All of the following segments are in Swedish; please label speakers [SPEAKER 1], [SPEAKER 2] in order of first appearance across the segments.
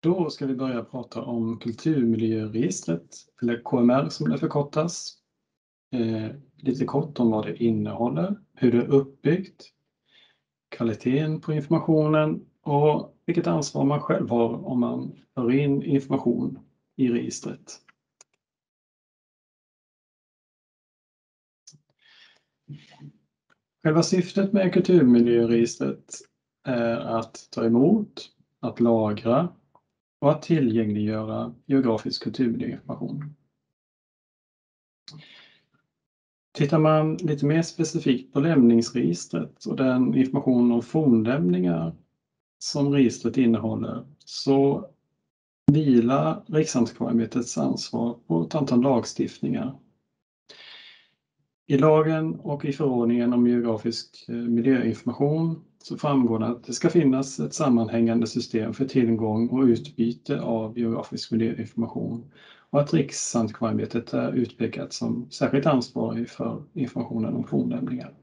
[SPEAKER 1] Då ska vi börja prata om kulturmiljöregistret, eller KMR som det förkortas. Lite kort om vad det innehåller, hur det är uppbyggt, kvaliteten på informationen och vilket ansvar man själv har om man för in information i registret. Själva syftet med kulturmiljöregistret är att ta emot, att lagra och att tillgängliggöra geografisk kulturmiljöinformation. Tittar man lite mer specifikt på lämningsregistret och den information om fornlämningar som registret innehåller, så vilar Riksantikvarieämbetets ansvar på ett antal lagstiftningar. I lagen och i förordningen om geografisk miljöinformation så framgår det att det ska finnas ett sammanhängande system för tillgång och utbyte av geografisk miljöinformation och att Riksantikvarieämbetet är utpekat som särskilt ansvarig för informationen om fornlämningar.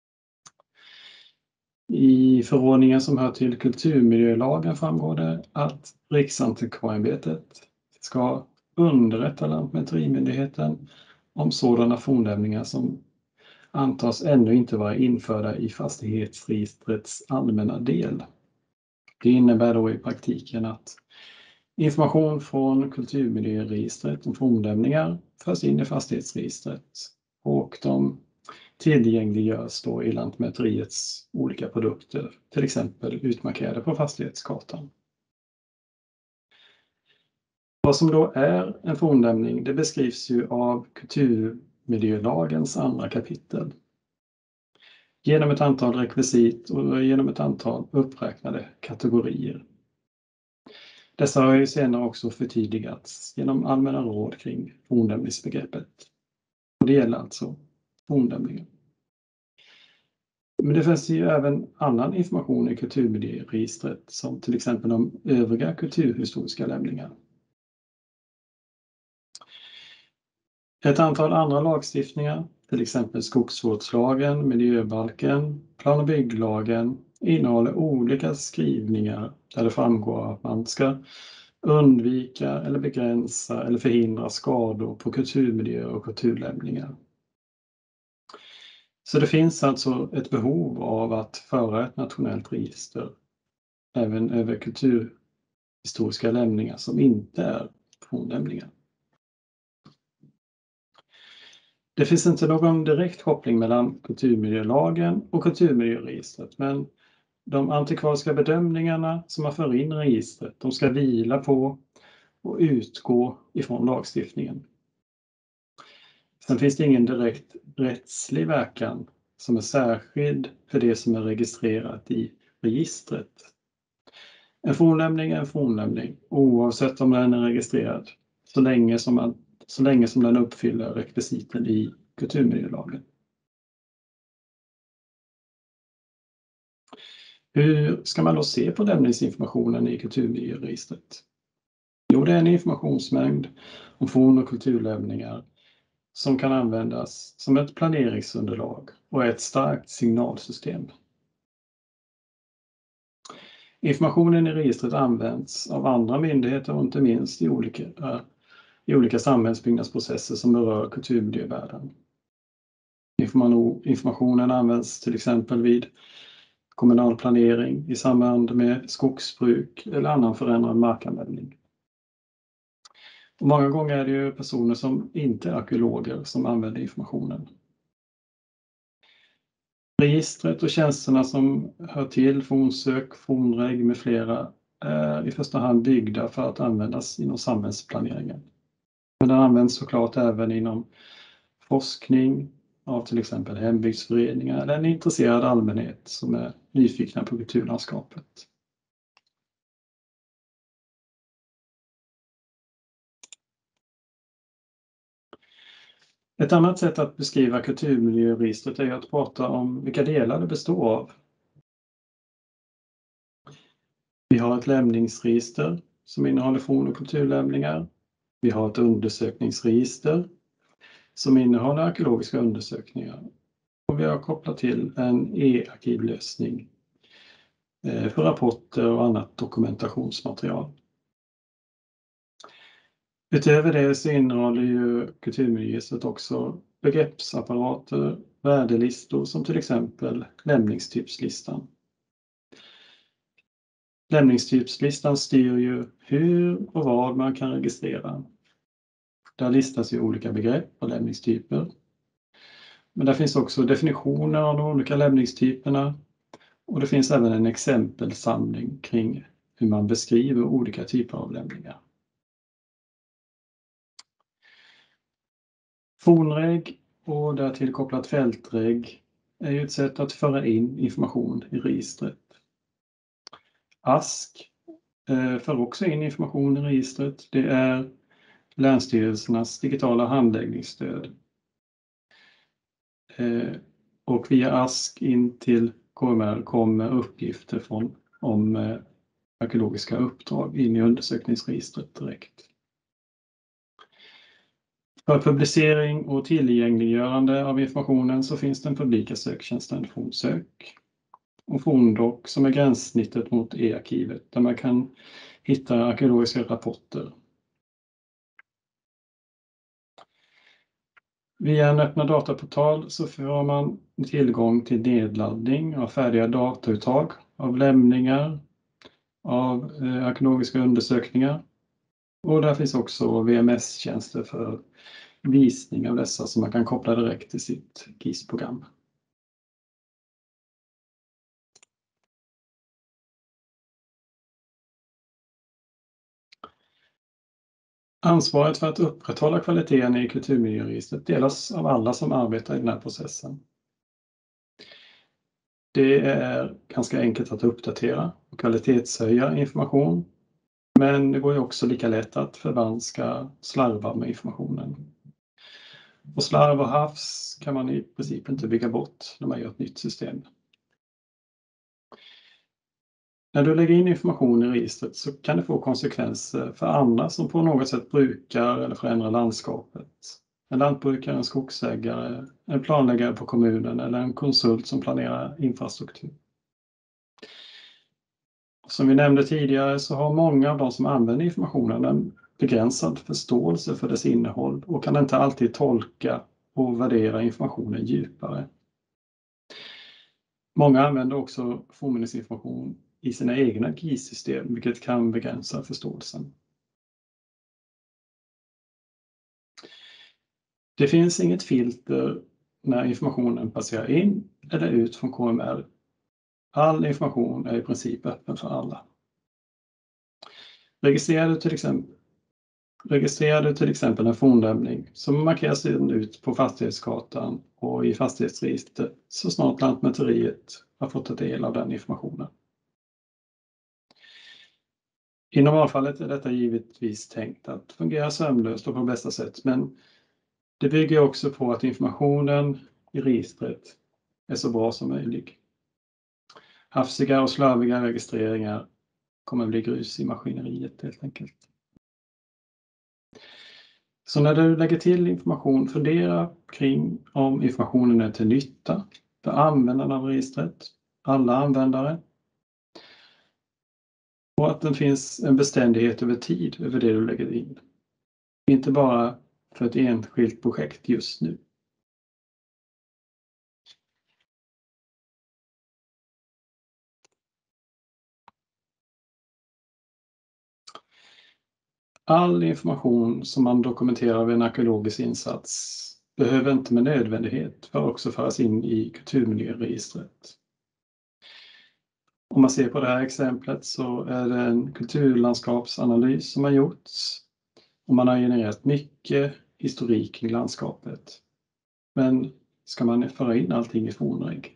[SPEAKER 1] I förordningen som hör till kulturmiljölagen framgår det att Riksantikvarieämbetet ska underrätta Lantmäterimyndigheten om sådana fornlämningar som antas ännu inte vara införda i fastighetsregistrets allmänna del. Det innebär då i praktiken att information från kulturmiljöregistret om fornlämningar förs in i fastighetsregistret och de tillgängliggörs då i Lantmäteriets olika produkter, till exempel utmarkerade på fastighetskartan. Vad som då är en fornlämning, det beskrivs ju av kulturmiljölagens andra kapitel. Genom ett antal rekvisit och genom ett antal uppräknade kategorier. Dessa har ju senare också förtydligats genom allmänna råd kring fornlämningsbegreppet. Och det gäller alltså fornlämningar. Men det finns ju även annan information i kulturmiljöregistret som till exempel om övriga kulturhistoriska lämningar. Ett antal andra lagstiftningar, till exempel skogsvårdslagen, miljöbalken, plan- och bygglagen, innehåller olika skrivningar där det framgår att man ska undvika eller begränsa eller förhindra skador på kulturmiljöer och kulturlämningar. Så det finns alltså ett behov av att föra ett nationellt register även över kulturhistoriska lämningar som inte är fornlämningar. Det finns inte någon direkt koppling mellan kulturmiljölagen och kulturmiljöregistret, men de antikvariska bedömningarna som man för in i registret, de ska vila på och utgå ifrån lagstiftningen. Sen finns det ingen direkt rättslig verkan som är särskild för det som är registrerat i registret. En fornlämning är en fornlämning oavsett om den är registrerad så länge som den uppfyller rekvisiten i kulturmiljölagen. Hur ska man då se på lämningsinformationen i kulturmiljöregistret? Jo, det är en informationsmängd om forn- och kulturlämningar som kan användas som ett planeringsunderlag och är ett starkt signalsystem. Informationen i registret används av andra myndigheter och inte minst i olika samhällsbyggnadsprocesser som berör kulturmiljövärden. Informationen används till exempel vid kommunal planering i samband med skogsbruk eller annan förändrad markanvändning. Och många gånger är det ju personer som inte är arkeologer som använder informationen. Registret och tjänsterna som hör till fornsök, fornreg med flera är i första hand byggda för att användas inom samhällsplaneringen. Men den används såklart även inom forskning av till exempel hembygdsföreningar eller en intresserad allmänhet som är nyfikna på kulturlandskapet. Ett annat sätt att beskriva kulturmiljöregistret är att prata om vilka delar det består av. Vi har ett lämningsregister som innehåller forn- och kulturlämningar. Vi har ett undersökningsregister som innehåller arkeologiska undersökningar. Och vi har kopplat till en e-arkivlösning för rapporter och annat dokumentationsmaterial. Utöver det så innehåller ju kulturmiljöregistret också begreppsapparater, värdelistor som till exempel lämningstypslistan. Lämningstypslistan styr ju hur och vad man kan registrera. Där listas ju olika begrepp och lämningstyper. Men där finns också definitioner av de olika lämningstyperna och det finns även en exempelsamling kring hur man beskriver olika typer av lämningar. Fornreg och därtill kopplat fältreg är ju ett sätt att föra in information i registret. ASK för också in information i registret. Det är länsstyrelsernas digitala handläggningsstöd. Och via ASK in till KMR kommer uppgifter om arkeologiska uppdrag in i undersökningsregistret direkt. För publicering och tillgängliggörande av informationen så finns den publika söktjänsten Fornsök och Forndoc som är gränssnittet mot e-arkivet där man kan hitta arkeologiska rapporter. Via en öppna dataportal så får man tillgång till nedladdning av färdiga datauttag av lämningar av arkeologiska undersökningar. Och där finns också VMS-tjänster för visning av dessa som man kan koppla direkt till sitt GIS-program. Ansvaret för att upprätthålla kvaliteten i kulturmiljöregistret delas av alla som arbetar i den här processen. Det är ganska enkelt att uppdatera och kvalitetshöja information, men det går ju också lika lätt att förvanska, slarva med informationen. Och slarv och hafs kan man i princip inte bygga bort när man gör ett nytt system. När du lägger in information i registret så kan det få konsekvenser för andra som på något sätt brukar eller förändrar landskapet. En lantbrukare, en skogsägare, en planläggare på kommunen eller en konsult som planerar infrastruktur. Som vi nämnde tidigare så har många av de som använder informationen en begränsad förståelse för dess innehåll och kan inte alltid tolka och värdera informationen djupare. Många använder också fornminnesinformation i sina egna GIS-system, vilket kan begränsa förståelsen. Det finns inget filter när informationen passerar in eller ut från KMR. All information är i princip öppen för alla. Registrerar du till exempel en fornlämning så markeras den ut på fastighetskartan och i fastighetsregistret så snart Lantmäteriet har fått ta del av den informationen. I normalfallet är detta givetvis tänkt att fungera sömlöst och på bästa sätt, men det bygger också på att informationen i registret är så bra som möjligt. Hafsiga och slarviga registreringar kommer bli grus i maskineriet helt enkelt. Så när du lägger till information, fundera kring om informationen är till nytta för användarna av registret, alla användare. Och att det finns en beständighet över tid över det du lägger in. Inte bara för ett enskilt projekt just nu. All information som man dokumenterar vid en arkeologisk insats behöver inte med nödvändighet för också föras in i kulturmiljöregistret. Om man ser på det här exemplet så är det en kulturlandskapsanalys som har gjorts och man har genererat mycket historik kring landskapet. Men ska man föra in allting i fornreg?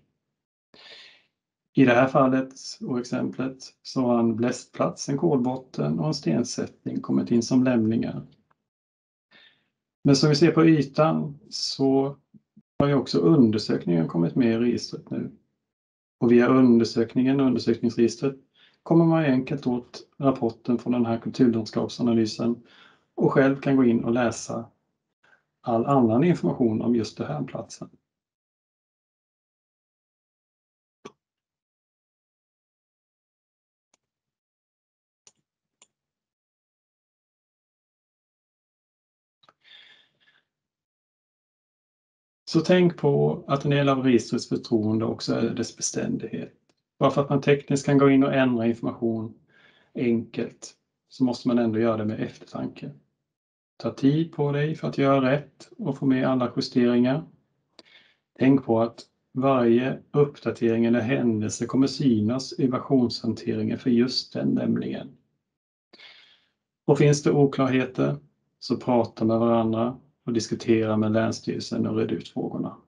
[SPEAKER 1] I det här fallet och exemplet så har en blästplats, en kolbotten och en stensättning kommit in som lämningar. Men som vi ser på ytan så har ju också undersökningen kommit med i registret nu. Och via undersökningen och undersökningsregistret kommer man enkelt åt rapporten från den här kulturlandskapsanalysen och själv kan gå in och läsa all annan information om just den här platsen. Så tänk på att en del av registrets förtroende också är dess beständighet. Bara för att man tekniskt kan gå in och ändra information enkelt så måste man ändå göra det med eftertanke. Ta tid på dig för att göra rätt och få med alla justeringar. Tänk på att varje uppdatering eller händelse kommer synas i versionshanteringen för just den lämningen. Och finns det oklarheter så prata med varandra och diskutera med Länsstyrelsen och red ut frågorna.